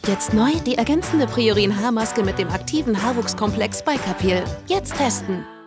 Jetzt neu die ergänzende Priorin Haarmaske mit dem aktiven Haarwuchskomplex bei Capil. Jetzt testen!